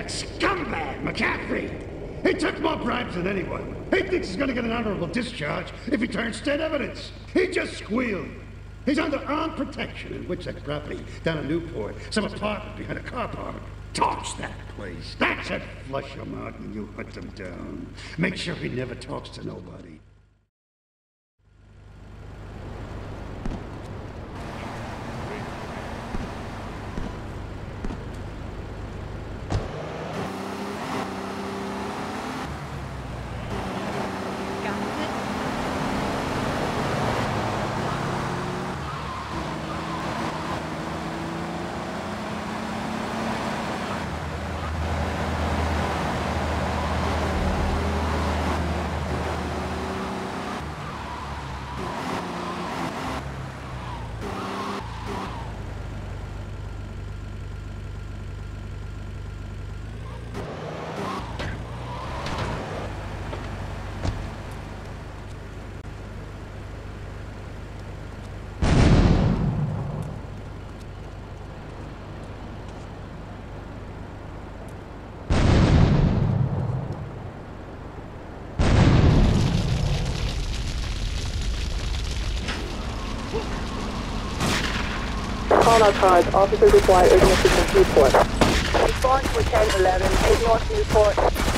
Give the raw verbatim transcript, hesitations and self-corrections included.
That scumbag, McCaffrey! He took more bribes than anyone. He thinks he's gonna get an honorable discharge if he turns state evidence. He just squealed. He's under armed protection in which that property down in Newport, some apartment behind a car park. Torch that place. That's it. Flush him out and you hunt him down. Make sure he never talks to nobody. Call our cars. Officers require urgent assistance. Newport. Response to ten eleven, eight North Newport.